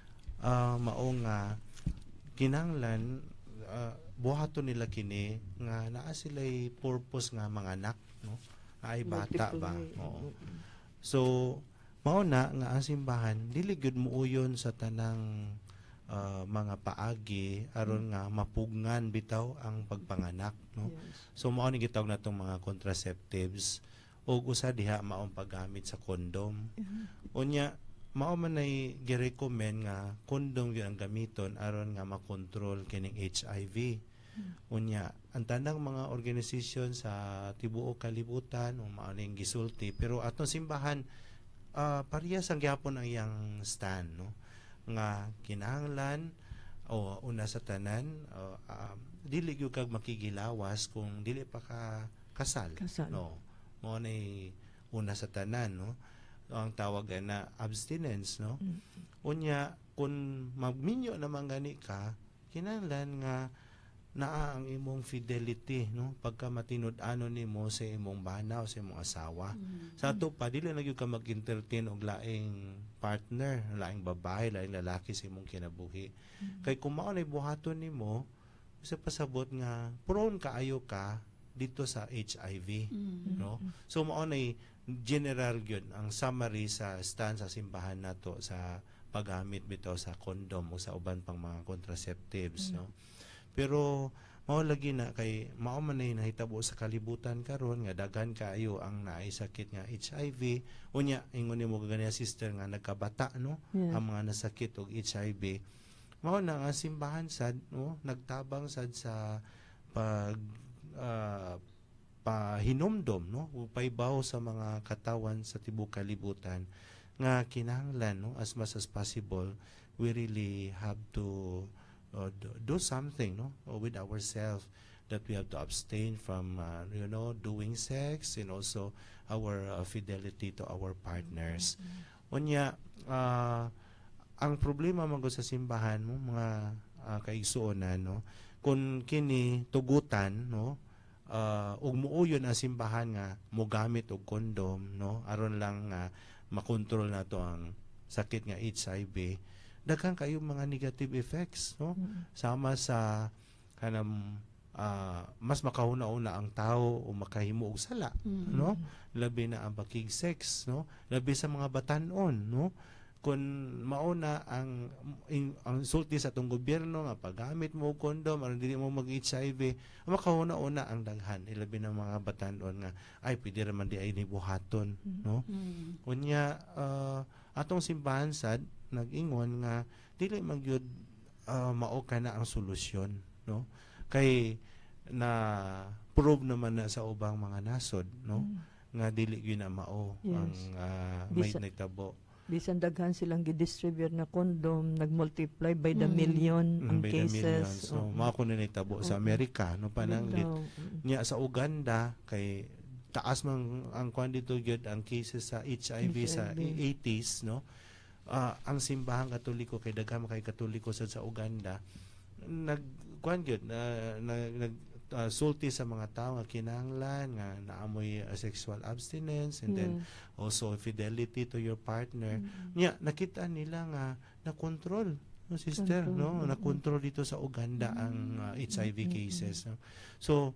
uh, mao nga kinahanglan uh, buhaton nila kini nga naa sila'y purpose nga mga anak, no? Ay bata ba? Multiply. Oo. So mao na nga ang simbahan dili gyud muuyon sa tanang uh, mga paagi aron nga mapugnan bitaw ang pagpanganak, no? Yes. So mao ni gitawag natong mga contraceptives ug usa diha maong paggamit sa kondom. Unya mao man ay gi-recommend nga kondom gyud ang gamiton aron nga makontrol kining H I V. Unya ang tanang mga organisasyon sa tibuok kalibutan o mao ning gisulti pero atong simbahan uh, parehas ang gyapon ang iyang stand, no? Nga kinahanglan o una sa tanan uh, uh, dili gyud kag makigilawas kung dili pa ka kasal, Kasal. no? Mao nay una sa tanan, no? Ang tawag na abstinence, no? Mm. Unya kung magminyo naman gani ka kinahanglan nga naa ang imong fidelity, no? Pagka matinud-ano nimo sa imong bana o sa imong asawa. Sa ato pa dili na gyud ka mag-entertain og laing partner, laing babae, laing lalaki sa imong kinabuhi. Kay kung mao nay buhaton nimo sa pasabot nga prone kaayo ka dito sa H I V, Mm. no? So mao nay general gyud ang summary sa stand sa simbahan nato sa paggamit bitaw sa condom o sa uban pang mga contraceptives, no? Pero mao lagi na kay mao man nay nahitabo sa kalibutan karon nga daghan kaayo ang naay sakit nga H I V. Unya ingon nimo ganiya sister nga nagkabata, no? Yeah. Ang mga nasakit og H I V. Mao na nga simbahan sad, no? Nagtabang sad sa pag uh, pa uh, hinumdom, no, upaybaw sa mga katawan sa tibuok kalibutan nga kinahanglan, no, as much as possible we really have to uh, do, do something, no, with ourselves, that we have to abstain from uh, you know, doing sex, and also our uh, fidelity to our partners. Mm-hmm. Unya, uh, ang problema man sa simbahan mo, mga uh, kaigsuonan, no, kung kini tugutan, no, uh, ug muuyon ang simbahan nga mogamit og kondom, no, aron lang nga uh, makontrol na to ang sakit nga H I V, daghan kayo mga negative effects, no, mm-hmm. sama sa kanang Uh, mas makahuna-una ang tao o makahimo og sala, mm-hmm. no, labi na ang bakig sex, no, labi sa mga batan-on, no, kun mauna ang in, ang sulti sa atong gobyerno nga paggamit mo og kondom aron dili mo mag-H I V, makahuna-una ang daghan ilabi ng mga batan-on nga ay pwede ra man di ay ni buhaton, mm-hmm. no, mm-hmm. Unya uh, atong simbahan sad nag-ingon nga dili magyud uh, mao kana ang solusyon, no, kay na prove naman na sa ubang mga nasod, no, mm. nga dili gyud na mao, yes. ang uh, may nagtabo. Bisan daghan silang gi-distribute na condom, nag-multiply by the mm. million mm, ang by cases. The million. So oh. mao ko na nagtabo oh. sa Amerika, no, pananglit nya sa Uganda kay taas man ang kwan dito gyud ang cases sa H I V H I V sa eighties, no. Uh, ang simbahan Katoliko kay daghan kay Katoliko sa sa Uganda nag kwan gyud na nag uh, sulti sa mga tao nga kinahanglan nga naamoy uh, sexual abstinence, and mm. then also fidelity to your partner. Mm. Nya nakita nila nga na control, no, sister, control. no, na control dito sa Uganda mm. ang uh, H I V cases, no? So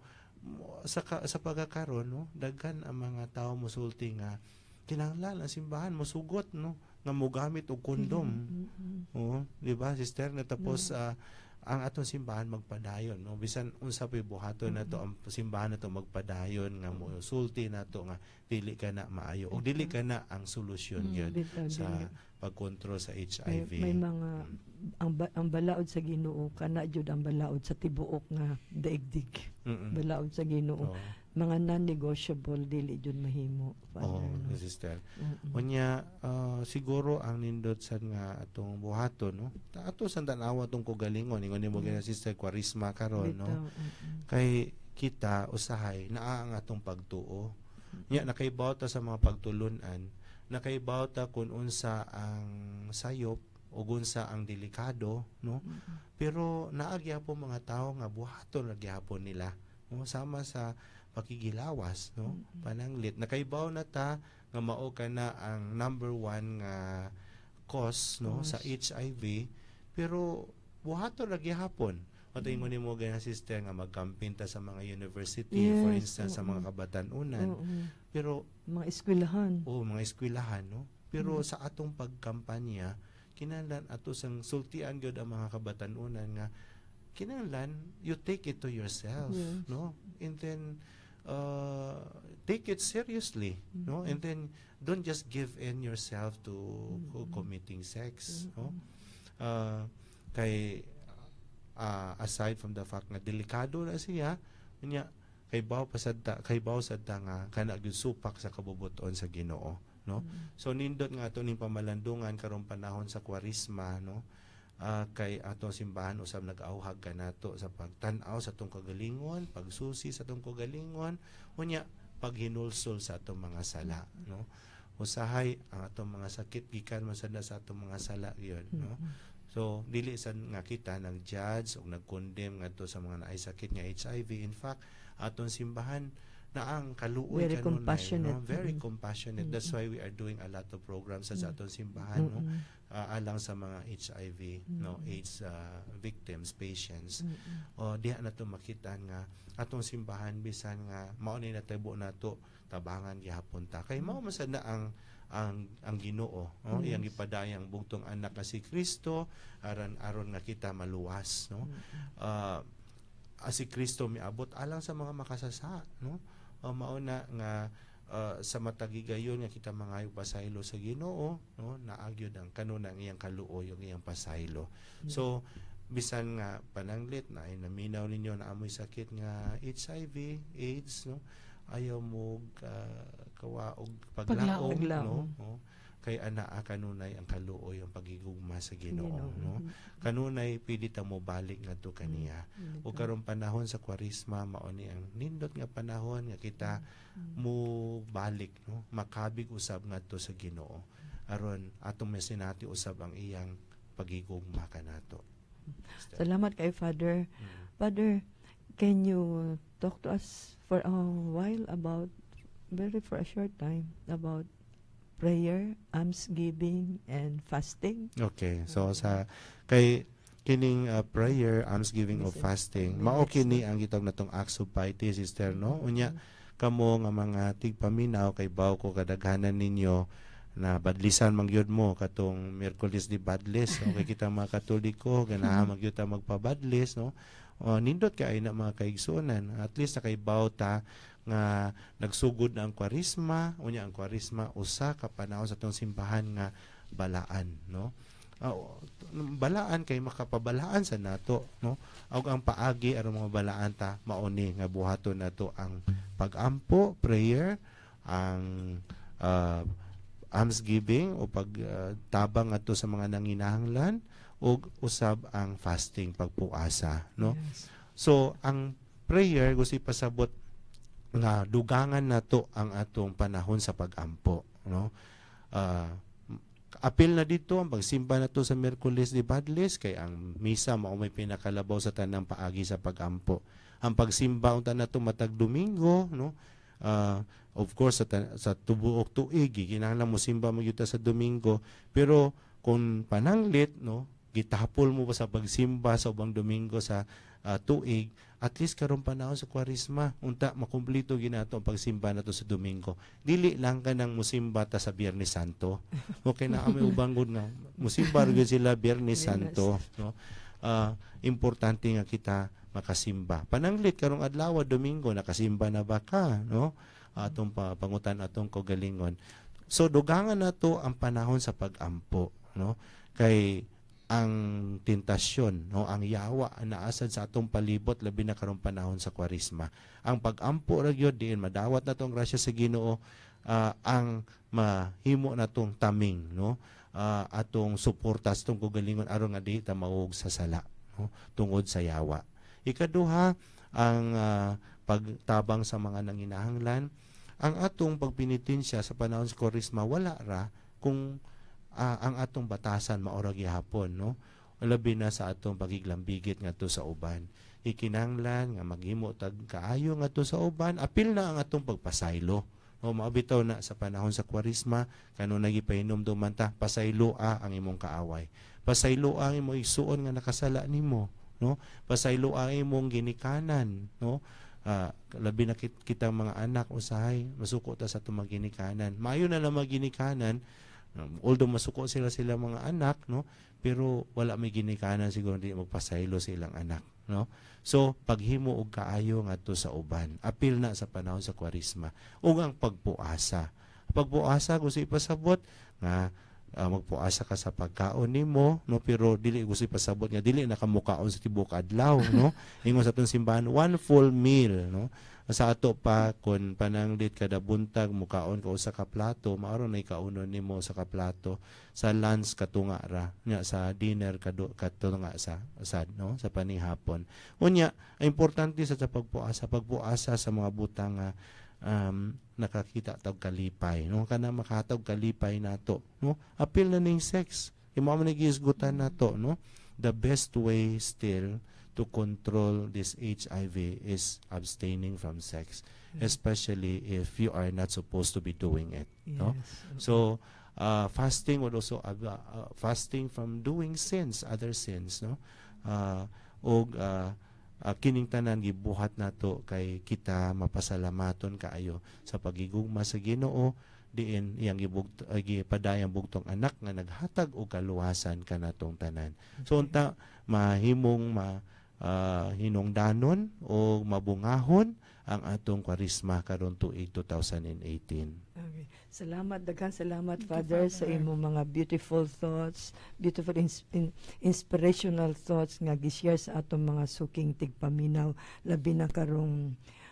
sa sa pagkakaroon, no, daghan ang mga tao mosulti nga kinahanglan ang simbahan mosugot, no, nga mogamit og kondom. Mm-hmm. Oh, di ba, sister, na tapos mm-hmm. uh, ang atong simbahan magpadayon, no, bisan unsa pay buhaton mm-hmm. nato ang simbahan nato magpadayon nga mo sulti nato nga dili ka na maayo o dili ka na ang solusyon gyud mm-hmm. sa pagkontrol sa H I V. May, may mga ang, ba, ang balaod sa Ginoo kana jud ang balaod sa tibuok nga daigdig. Mm-hmm. Balaod sa Ginoo. Oh. Mga non-negotiable dili jud mahimo. Oh, no? Sister. Mm-hmm. Unya uh, siguro ang nindot sad nga atong buhaton, no. Ato sa tanawa tong kogalingon ingon nimo mm-hmm. Sister Quaresma karon, no. Mm-hmm. Kay kita usahay naa ang atong pagtuo. Mm-hmm. Nya nakaibaw ta sa mga pagtulunan, nakaibaw ta kun unsa ang sayop o unsa ang delikado, no. Mm-hmm. Pero naa gyapon mga tao nga buhaton ra gyapon nila, no, sama sa pakigilawas, no, mm-hmm. pananglit nakaibaw na ta nga mao kana ang number one nga cause, no, yes. sa H I V, pero buhaton ra gyapon. O ingon nimo gana sister nga magkampin ta sa mga university, yes. for instance, uh-huh. sa mga kabatan-unan, uh-huh. pero mga eskwelahan, o mga eskwelahan, no, pero uh-huh. sa atong pagkampanya kinahanglan ato sang sultian gyud ang mga kabatan-unan nga kinahanglan you take it to yourself, yes. no, and then uh, take it seriously, mm-hmm. no, and then don't just give in yourself to mm-hmm. committing sex, mm-hmm. no, uh, kay uh, aside from the fact nga delikado na siya, nya kay baw pasadta kay baw sadta nga kana gyud supak sa kabubuton sa Ginoo, no, mm-hmm. so nindot nga ato ning pamalandungan karong panahon sa Kwaresma, no. Uh, kay atong simbahan usab nag-auhag kanato sa pagtan-aw sa atong kagalingon, pagsusi sa atong kagalingon, unya paghinulsol sa atong mga sala, no. Usahay ang atong mga sakit gikan man sad sa atong mga sala gyud, no. So dili sad nga kita nag-judge o nag-condemn ngadto sa mga naay sakit nga H I V. In fact, atong simbahan na ang kaluoy very kanunay, compassionate, no? Very mm-hmm. compassionate. Mm-hmm. That's why we are doing a lot of programs sa atong simbahan, mm-hmm. no, uh, alang sa mga H I V, mm-hmm. no, AIDS uh, victims, patients. Mm-hmm. O diha na to makita nga atong simbahan bisan nga mao ni natabo nato tabangan gihapon ta kay mao man sad na ang ang ang Ginoo, no, yes. iyang gipadayang bugtong anak nga si Kristo aron aron nga kita maluwas, no. Mm-hmm. uh, uh, si Kristo miabot alang sa mga makasasa, no. Uh, mao na nga uh, sa matagigayon nga kita mangayo pasaylo sa Ginoo, no, naagyod ang kanunang iyang kaluoy yung iyang pasaylo. Mm-hmm. So bisan nga pananglit na ay naminaw ninyo na amoy sakit nga H I V, AIDS, no, ayaw mo uh, kawaog Paglaom. paglaom, no? Oh, kay anaa kanunay ang kaluoy ang pagigugma sa Ginoo, Ginoo. no? Kanunay pili ta mo balik ngadto kaniya. O karon panahon sa Kwaresma mao ni ang nindot nga panahon nga kita mo balik, no? Makabig usab ngadto sa Ginoo. Aron atong mesinati usab ang iyang pagigugma kanato. Salamat kay Father. Mm. Father, can you talk to us for a while about, very for a short time, about prayer, almsgiving, and fasting? Okay. So sa kay kining uh, prayer, almsgiving o fasting, mao kini ang gitawag natong acts of piety, sister, no? Unya kamo nga mga tigpaminaw kay baw ko kadaghanan ninyo na badlisan mangyud mo katong Miyerkules di badlis. Okay, kita mga Katoliko ganahan magyud ta magpabadlis, no? O, nindot kay na mga kaigsunan. At least na kay bawta nga nagsugod na ang Kwaresma, unya ang Kwaresma usa ka panahon sa tong simbahan nga balaan, no? Uh, balaan kay makapabalaan sa nato, no? Og ang paagi aron mga balaan ta mauni nga buhaton nato ang pagampo, prayer, ang uh, almsgiving o pagtabang uh, ato sa mga nanginahanglan, ug usab ang fasting, pagpuasa, no? Yes. So ang prayer gusto ipasabot nga dugangan nato ang atong panahon sa pagampo, no? Uh, apil na dito ang pagsimba nato sa Miyerkules di Badlis kay ang misa mao may pinakalabaw sa tanang paagi sa pagampo. Ang pagsimba unta nato matag Domingo, no? Uh, of course sa, sa tubuok tuig kinahanglan mo simba magyud ta sa Domingo, pero kung pananglit, no, gitapol mo pa sa pagsimba sa ubang Domingo sa uh, tuig, at least karon panahon sa Kwaresma unta makumpleto ginato ang pagsimba nato sa Domingo. Dili lang ka nang musimba ta sa Biyernes Santo. Okay na kami ubang gud nga musimba gyud sila Biyernes Santo, no? Uh, importante nga kita makasimba. Pananglit karong adlaw Domingo nakasimba na ba ka, no? Atong pa, pangutan atong kaugalingon. So dugangan nato ang panahon sa pagampo, no? Kay ang tentasyon, no, ang yawa na asad sa atong palibot labi na karong panahon sa Kwaresma. Ang pagampo ra gyud diin madawat natong grasya sa Ginoo, uh, ang mahimo natong taming, no, uh, atong suporta sa atong kaugalingon aron nga di ta maug sa sala, no, tungod sa yawa. Ikaduha, ang uh, pagtabang sa mga nanginahanglan. Ang atong pagpinitensya sa panahon sa Kwaresma wala ra kung uh, ang atong batasan maora gihapon, no? Labi na sa atong pagiglambigit ngadto sa uban. Ikinahanglan nga maghimo tag kaayo ngadto sa uban, apil na ang atong pagpasaylo. No, maabitaw na sa panahon sa Kwaresma kanunay gipahinom duman ta, pasayloa ang imong kaaway. Pasayloa ang imong igsuon nga nakasala nimo, no? Pasayloa ang imong ginikanan, no? Uh, labi na kit kita mga anak usahay masuko ta sa itong maginikanan. Maayo na lang maginikanan, um, although masuko sila sila mga anak, no, pero wala may ginikanan siguro di magpasaylo silang anak, no? So paghimo og kaayo ngadto sa uban apil na sa panahon sa Kwaresma. Ug ang pagpuasa, pagpuasa gusto ipasabot nga Uh, magpuasa ka sa pagkaon nimo, no, pero dili gusto ipasabot nga dili nakamukaon sa tibuok adlaw, no? Ingon sa atong simbahan one full meal, no? Sa ato pa kun pananglit kada buntag mukaon ka usa ka plato, maaro na ikaunon nimo sa ka plato, sa lunch katunga ra nya, sa dinner kadu katunga sa sad, no, sa panihapon. Unya importante sa pagpuasa, pagpuasa sa mga butang nga um, nakakita tag kalipay, no, kana makatag kalipay nato, no, apil na ning sex imo man gihisgutan nato, no. The best way still to control this H I V is abstaining from sex, mm-hmm. especially if you are not supposed to be doing it, yes. No. So uh, fasting would also uh, uh, fasting from doing sins, other sins, no, uh, og uh, Uh, kining tanan gibuhat nato kay kita mapasalamaton kaayo sa pagigugma sa Ginoo diin iyang gibugto uh, gipadayang bugtong anak nga naghatag og kaluwasan kanatong tanan. So unta mahimong ma uh, hinungdanon o mabungahon ang atong Kwaresma karon tuig twenty eighteen. Okay. Salamat, daghang salamat, Father, Father, sa imong mga beautiful thoughts, beautiful ins- in- inspirational thoughts nga gi-share sa atong mga suking tigpaminaw labi na karong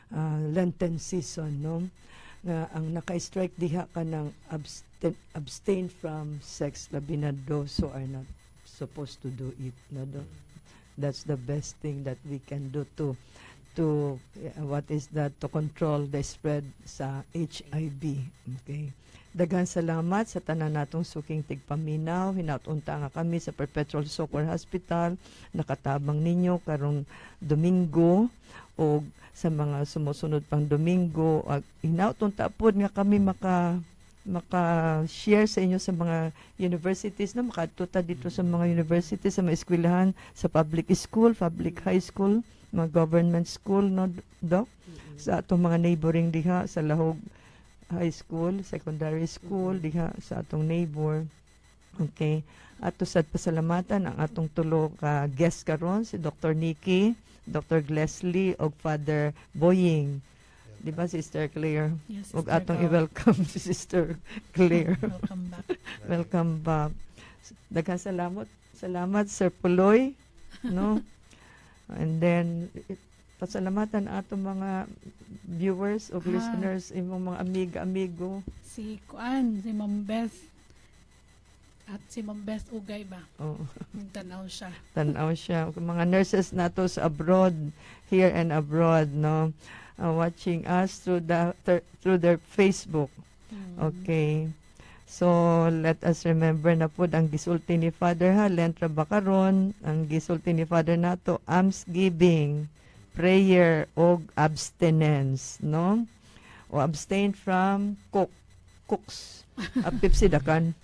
uh, Lenten season, no? Nga ang naka-strike diha ka ng abstain, abstain from sex, labi na those who are not supposed to do it. No? That's the best thing that we can do to to uh, what is that, to control the spread sa H I V. Okay. Daghang salamat sa tanan natong suking tigpaminaw. Hinatunta nga kami sa Perpetual Succour Hospital. Nakatabang ninyo karong Domingo o sa mga sumusunod pang Domingo. Uh, hinatunta po nga kami maka maka-share sa inyo sa mga universities na makatuta dito sa mga universities, sa mga eskwelahan, sa public school, public high school, mga government school, no, Doc? Sa atong mga neighboring diha, sa Lahog High School, secondary school, diha sa atong neighbor. Okay. Ato sad pasalamatan ang atong tulo ka guest karon, si Doctor Nikki, Doctor Leslie, o Father Boying. Di ba, Sister Claire? Yes, Huwag Sister atong Val. i-welcome si Sister Claire. Welcome back. Welcome back. Daghang salamat. Salamat, Sir Puloy. No? And then, it, pasalamatan atong mga viewers o Ah. listeners, imong mga amiga-amigo. Si Kuan, si Ma'am Beth. At si Ma'am Beth Ugay ba? Oh, Tanaw siya. tanaw siya. Mga nurses nato sa abroad, here and abroad, no? Uh, watching us through the ter, through their Facebook. Okay. So, let us remember na po ang gisulti ni Father ha, Lentra Bakaron, ang gisulti ni Father nato, almsgiving, prayer, o abstinence, no? O abstain from cook, cooks, apipsidakan.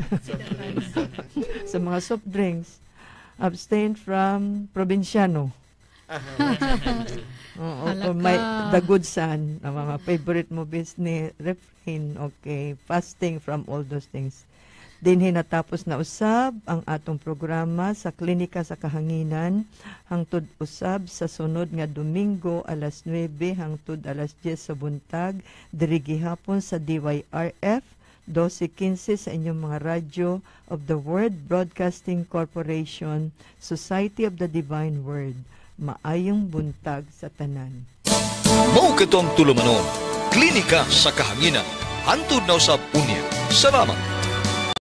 Sa mga soft drinks, abstain from probinsyano. Oo, o may The Good Son, ang mga favorite movies ni Refrain, okay, fasting from all those things. Dinhi natapos na usab ang atong programa sa Klinika sa Kahanginan, hangtod usab sa sunod nga Domingo alas nuwebe hangtod alas diyes sa buntag, diri gihapon sa D Y R F twelve fifteen sa inyong mga radyo of the Word Broadcasting Corporation, Society of the Divine Word. Maayong buntag sa tanan. Mao katong tulumanon, Klinika sa Kahanginan. Hantod na usab unya. Salamat.